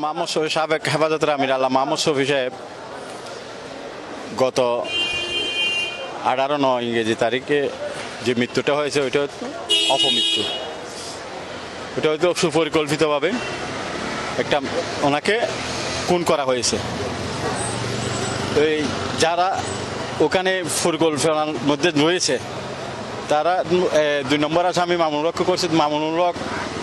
মাহমুদ শফি সাবেক হেফাজতের আমির আল্লাহ মাহমুদ শফি সাহেব গত 18/9 ইংরেজি তারিখে যে মৃত্যুটা হয়েছে ওইটা অপমৃত্যু। ওটা হয়তো সুপরিকল্পিতভাবে একটা ওনাকে খুন করা হয়েছে। এই যারা ওখানে পরিকল্পনার মধ্যে রয়েছে তারা 2 নম্বর আসামি মামুনুল হককে করছে। মামুনুল হক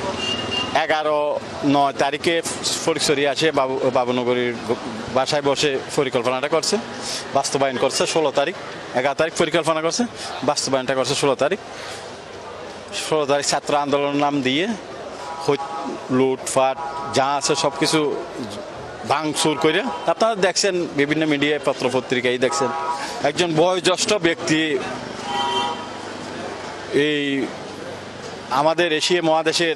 11/9 তারিখে ফরিদছড়ি আসে বাবুনগরীর বাসায় বসে পরিকল্পনাটা করছে, বাস্তবায়ন করছে 16 তারিখ। 11 তারিখ পরিকল্পনা করছে, বাস্তবায়নটা করছে 16 তারিখ। 16 তারিখ ছাত্র আন্দোলন নাম দিয়ে লুটফাট যা আছে সব কিছু ভাঙচুর করে আপনারা দেখছেন, বিভিন্ন মিডিয়ায় পত্রপত্রিকায় দেখছেন। একজন বয়োজ্যেষ্ঠ ব্যক্তি এই আমাদের এশিয়া মহাদেশের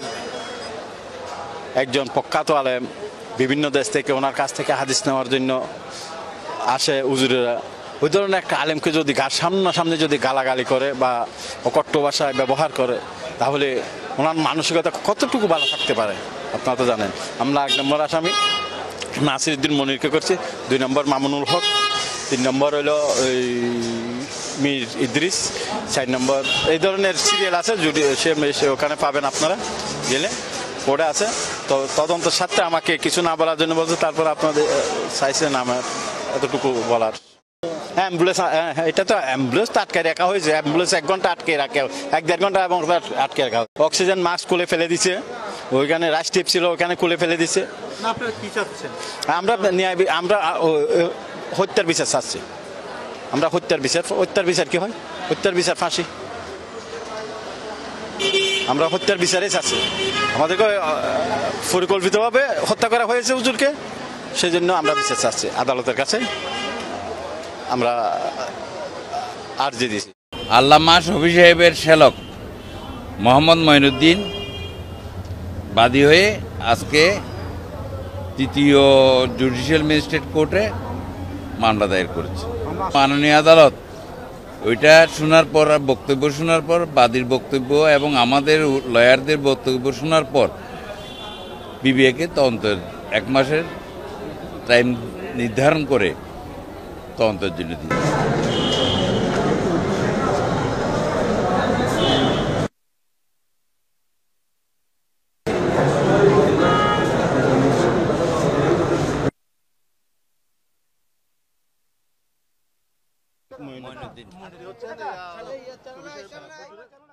একজন প্রখ্যাত আলেম, বিভিন্ন দেশ থেকে ওনার কাছ থেকে হাদিস নেওয়ার জন্য আসে উজুরেরা। ওই ধরনের একটা আলেমকে যদি সামনাসামনি যদি গালাগালি করে বা অকট্য ভাষায় ব্যবহার করে তাহলে ওনার মানসিকতা কতটুকু ভালো থাকতে পারে আপনারা তো জানেন। আমরা 1 নম্বর আসামি নাসিরউদ্দিন মনিরকে করছি, 2 নম্বর মামুনুল হক, 3 নম্বর হলো মীর ইদ্রিস, 4 নম্বর এই ধরনের সিরিয়াল আছে। যদি সে ওখানে পাবেন আপনারা গেলে পড়ে আছে। তো তদন্তের সাথে আমাকে কিছু না বলার জন্য বলছে, তারপর আপনাদের চাইছেন আমার এতটুকু বলার। অ্যাম্বুলেন্স, এটা তো অ্যাম্বুলেন্স তো আটকে রাখা হয়েছে। অ্যাম্বুলেন্স 1 ঘন্টা আটকে রাখা, 1-1.5 ঘন্টা এবং আটকে রাখা। অক্সিজেন মাস্ক খুলে ফেলে দিছে, ওইখানে রাশ টিপ ছিল ওখানে খুলে ফেলে দিছে। আমরা হত্যার বিচার চাচ্ছি। আমরা হত্যার বিচার কি হয়? হত্যার বিচার ফাঁসি। আমরা হত্যার বিচারে চাচ্ছি। আমাদেরকে পরিকল্পিতভাবে হত্যা করা হয়েছে হুজুরকে, সেজন্য আমরা বিচার চাচ্ছি আদালতের কাছে। আমরা আর্জি দিয়েছি। আল্লামা শফি সাহেবের শ্যালক মোহাম্মদ মঈনুদ্দিন বাদী হয়ে আজকে 3য় জুডিশিয়াল ম্যাজিস্ট্রেট কোর্টে মামলা দায়ের করেছে। মাননীয় আদালত ওইটা শোনার পর, বক্তব্য শোনার পর, বাদীর বক্তব্য এবং আমাদের লয়ারদের বক্তব্য শোনার পর বিবিএকে তদন্তের 1 মাসের টাইম নির্ধারণ করে তদন্তের জন্য মঈনুদ্দিন